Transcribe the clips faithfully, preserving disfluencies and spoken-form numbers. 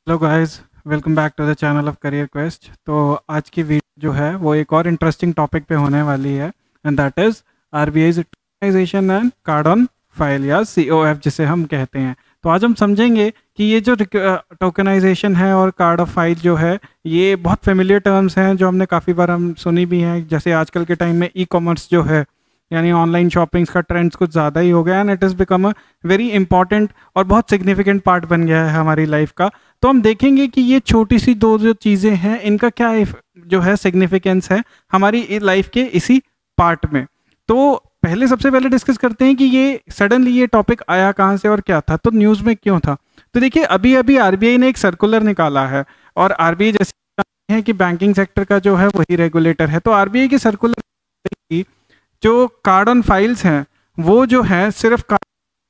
Hello guys, welcome back to the channel of career quest. तो आज की video जो है वो एक और इंटरेस्टिंग टॉपिक पे होने वाली है, and that is RBI's tokenization and card on file या सीओएफ जिसे हम कहते हैं। तो आज हम समझेंगे कि ये जो टोकनाइजेशन है और कार्ड ऑफ फाइल जो है ये बहुत फेमिलियर टर्म्स हैं जो हमने काफ़ी बार हम सुनी भी हैं। जैसे आजकल के टाइम में ई कॉमर्स जो है यानी ऑनलाइन शॉपिंग्स का ट्रेंड्स कुछ ज़्यादा ही हो गया and it is become a very important और बहुत सिग्निफिकेंट पार्ट बन गया है हमारी लाइफ का। तो हम देखेंगे कि ये छोटी सी दो जो चीज़ें हैं इनका क्या जो है सिग्निफिकेंस है हमारी लाइफ के इसी पार्ट में। तो पहले सबसे पहले डिस्कस करते हैं कि ये सडनली ये टॉपिक आया कहाँ से और क्या था, तो न्यूज़ में क्यों था। तो देखिए, अभी अभी आरबीआई ने एक सर्कुलर निकाला है और आरबीआई जैसे है कि बैंकिंग सेक्टर का जो है वही रेगुलेटर है। तो आरबीआई की सर्कुलर की जो कार्ड ऑन फाइल्स हैं वो जो है सिर्फ कार्ड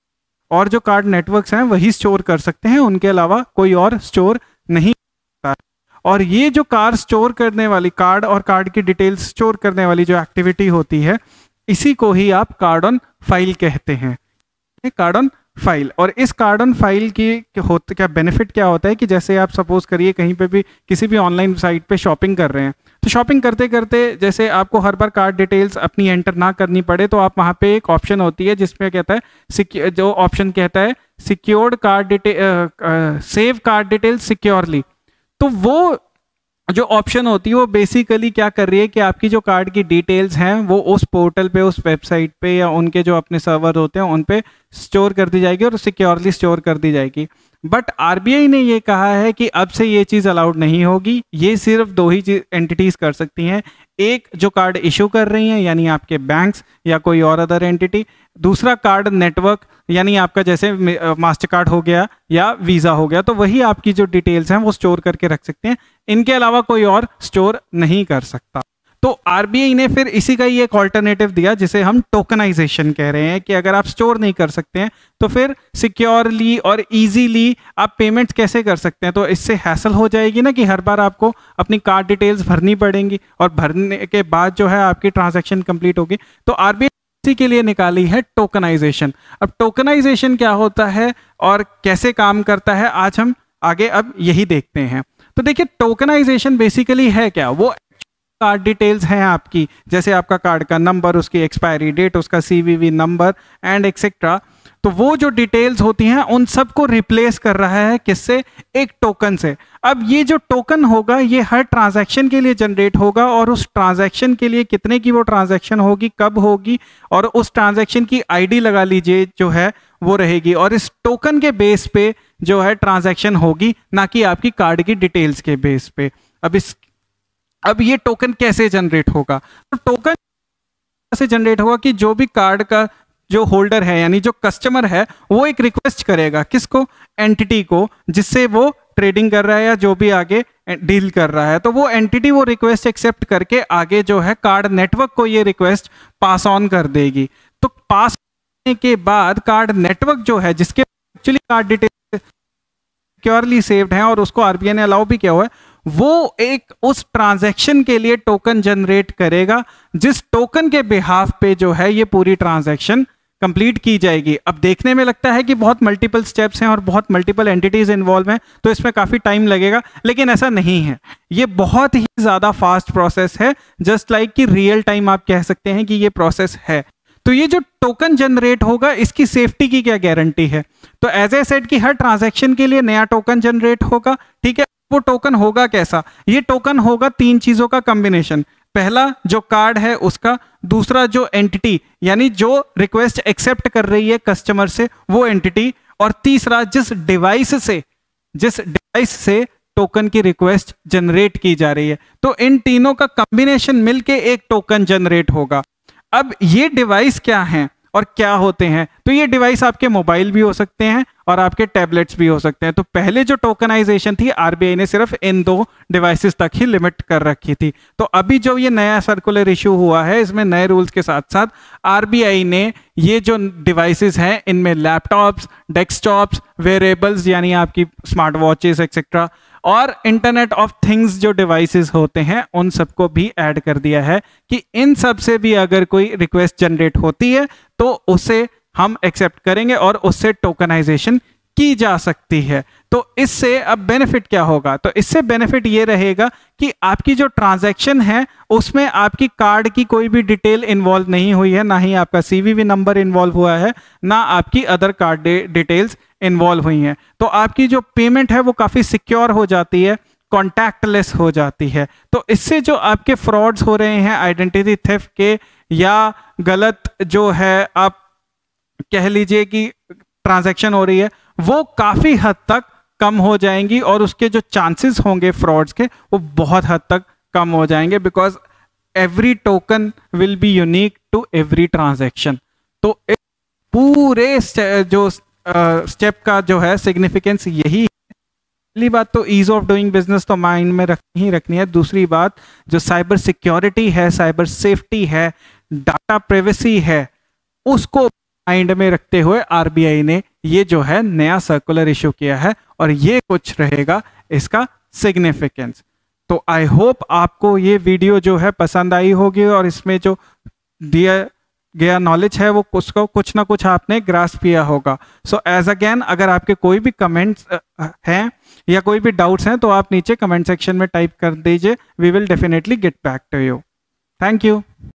और जो कार्ड नेटवर्क्स हैं वही स्टोर कर सकते हैं, उनके अलावा कोई और स्टोर नहीं करता है। और ये जो कार्ड स्टोर करने वाली कार्ड और कार्ड की डिटेल्स स्टोर करने वाली जो एक्टिविटी होती है इसी को ही आप कार्ड ऑन फाइल कहते हैं, कार्ड ऑन फाइल। और इस कार्ड ऑन फाइल की होता क्या बेनिफिट क्या होता है कि जैसे आप सपोज करिए कहीं पे भी किसी भी ऑनलाइन साइट पे शॉपिंग कर रहे हैं, तो शॉपिंग करते करते जैसे आपको हर बार कार्ड डिटेल्स अपनी एंटर ना करनी पड़े तो आप वहाँ पे एक ऑप्शन होती है जिसमें कहता है जो ऑप्शन कहता है secured card detail save card details securely. तो वो जो ऑप्शन होती है वो बेसिकली क्या कर रही है कि आपकी जो कार्ड की डिटेल्स हैं वो उस पोर्टल पे, उस वेबसाइट पे या उनके जो अपने सर्वर होते हैं उन पे स्टोर कर दी जाएगी और सिक्योरली स्टोर कर दी जाएगी। बट आरबीआई ने ये कहा है कि अब से ये चीज़ अलाउड नहीं होगी, ये सिर्फ दो ही एंटिटीज कर सकती हैं, एक जो कार्ड इशू कर रही हैं यानी आपके बैंक्स या कोई और अदर एंटिटी, दूसरा कार्ड नेटवर्क यानी आपका जैसे मास्टर कार्ड हो गया या वीज़ा हो गया, तो वही आपकी जो डिटेल्स हैं वो स्टोर करके रख सकते हैं, इनके अलावा कोई और स्टोर नहीं कर सकता। तो आरबीआई ने फिर इसी का ही एक ऑल्टरनेटिव दिया जिसे हम टोकनाइजेशन कह रहे हैं कि अगर आप स्टोर नहीं कर सकते हैं तो फिर सिक्योरली और इजीली आप पेमेंट्स कैसे कर सकते हैं। तो इससे हैसल हो जाएगी ना कि हर बार आपको अपनी कार्ड डिटेल्स भरनी पड़ेंगी और भरने के बाद जो है आपकी ट्रांजैक्शन कंप्लीट होगी। तो आरबीआई इसी के लिए निकाली है टोकनाइजेशन। अब टोकनाइजेशन क्या होता है और कैसे काम करता है आज हम आगे अब यही देखते हैं। तो देखिए, टोकनाइजेशन बेसिकली है क्या, वो कार्ड डिटेल्स हैं आपकी, जैसे आपका कार्ड का नंबर, उसकी एक्सपायरी डेट, उसका सीवीवी नंबर एंड एक्सेट्रा। तो वो जो डिटेल्स होती हैं उन सबको रिप्लेस कर रहा है किससे, एक टोकन से। अब ये जो टोकन होगा ये हर ट्रांजैक्शन के लिए जनरेट होगा और उस ट्रांजैक्शन के लिए कितने की वो ट्रांजैक्शन होगी, कब होगी, और उस ट्रांजैक्शन की आईडी लगा लीजिए जो है वो रहेगी, और इस टोकन के बेस पे जो है ट्रांजैक्शन होगी, ना कि आपकी कार्ड की डिटेल्स के बेस पे। अब इस अब ये टोकन कैसे जनरेट होगा, तो टोकन कैसे जनरेट होगा कि जो भी कार्ड का जो होल्डर है यानी जो कस्टमर है वो एक रिक्वेस्ट करेगा, किसको, एंटिटी को जिससे वो ट्रेडिंग कर रहा है या जो भी आगे डील कर रहा है। तो वो एंटिटी वो रिक्वेस्ट एक्सेप्ट करके आगे जो है कार्ड नेटवर्क को ये रिक्वेस्ट पास ऑन कर देगी। तो पास करने के बाद कार्ड नेटवर्क जो है जिसके actually card detail securely saved है और उसको आरबीआई ने अलाउ भी किया हुआ है, वो एक उस ट्रांजैक्शन के लिए टोकन जनरेट करेगा जिस टोकन के बिहाफ पे जो है ये पूरी ट्रांजैक्शन कंप्लीट की जाएगी। अब देखने में लगता है कि बहुत मल्टीपल स्टेप्स हैं और बहुत मल्टीपल एंटिटीज इन्वॉल्व हैं तो इसमें काफ़ी टाइम लगेगा, लेकिन ऐसा नहीं है, ये बहुत ही ज़्यादा फास्ट प्रोसेस है, जस्ट लाइक कि रियल टाइम आप कह सकते हैं कि ये प्रोसेस है। तो ये जो टोकन जनरेट होगा इसकी सेफ्टी की क्या गारंटी है, तो एज ए सेड कि हर ट्रांजैक्शन के लिए नया टोकन जनरेट होगा, ठीक है। वो टोकन होगा कैसा, ये टोकन होगा तीन चीजों का कॉम्बिनेशन, पहला जो कार्ड है उसका, दूसरा जो एंटिटी यानी जो रिक्वेस्ट एक्सेप्ट कर रही है कस्टमर से वो एंटिटी, और तीसरा जिस डिवाइस से जिस डिवाइस से टोकन की रिक्वेस्ट जनरेट की जा रही है। तो इन तीनों का कॉम्बिनेशन मिलके एक टोकन जनरेट होगा। अब ये डिवाइस क्या हैं और क्या होते हैं, तो ये डिवाइस आपके मोबाइल भी हो सकते हैं और आपके टैबलेट्स भी हो सकते हैं। तो पहले जो टोकनाइजेशन थी आरबीआई ने सिर्फ इन दो डिवाइसेस तक ही लिमिट कर रखी थी। तो अभी जो ये नया सर्कुलर इशू हुआ है इसमें नए रूल्स के साथ साथ आरबीआई ने ये जो डिवाइसेस हैं इनमें लैपटॉप्स, डेस्कटॉप्स, वेयरेबल्स यानी आपकी स्मार्ट वॉचेस एक्सेट्रा, और इंटरनेट ऑफ थिंग्स जो डिवाइसेस होते हैं उन सबको भी ऐड कर दिया है कि इन सब से भी अगर कोई रिक्वेस्ट जनरेट होती है तो उसे हम एक्सेप्ट करेंगे और उससे टोकनाइजेशन की जा सकती है। तो इससे अब बेनिफिट क्या होगा? तो इससे बेनिफिट ये रहेगा कि आपकी जो ट्रांजैक्शन है उसमें आपकी कार्ड की कोई भी डिटेल इन्वॉल्व नहीं हुई है, ना ही आपका सीवीवी नंबर इन्वॉल्व हुआ है, ना आपकी अदर कार्ड डिटेल्स इन्वॉल्व हुई हैं। तो आपकी जो पेमेंट है वो काफ़ी सिक्योर हो जाती है, कॉन्टैक्टलेस हो जाती है। तो इससे जो आपके फ्रॉड्स हो रहे हैं आइडेंटिटी थेफ्ट के, या गलत जो है आप कह लीजिए कि ट्रांजैक्शन हो रही है, वो काफ़ी हद तक कम हो जाएंगी और उसके जो चांसेस होंगे फ्रॉड्स के वो बहुत हद तक कम हो जाएंगे, because every token will be unique to every transaction. तो पूरे जो स्टेप का जो है सिग्निफिकेंस यही है। पहली बात तो ईज ऑफ डूइंग बिजनेस तो माइंड में रखनी ही रखनी है। दूसरी बात जो साइबर सिक्योरिटी है, साइबर सेफ्टी है, डाटा प्राइवेसी है, उसको माइंड में रखते हुए आरबीआई ने ये जो है नया सर्कुलर इशू किया है और ये कुछ रहेगा इसका सिग्निफिकेंस। तो आई होप आपको ये वीडियो जो है पसंद आई होगी और इसमें जो दिया गया नॉलेज है वो उसको कुछ ना कुछ आपने ग्रास्प किया होगा। सो एज अगेन, अगर आपके कोई भी कमेंट्स हैं या कोई भी डाउट्स हैं तो आप नीचे कमेंट सेक्शन में टाइप कर दीजिए। We will definitely get back to you. Thank you.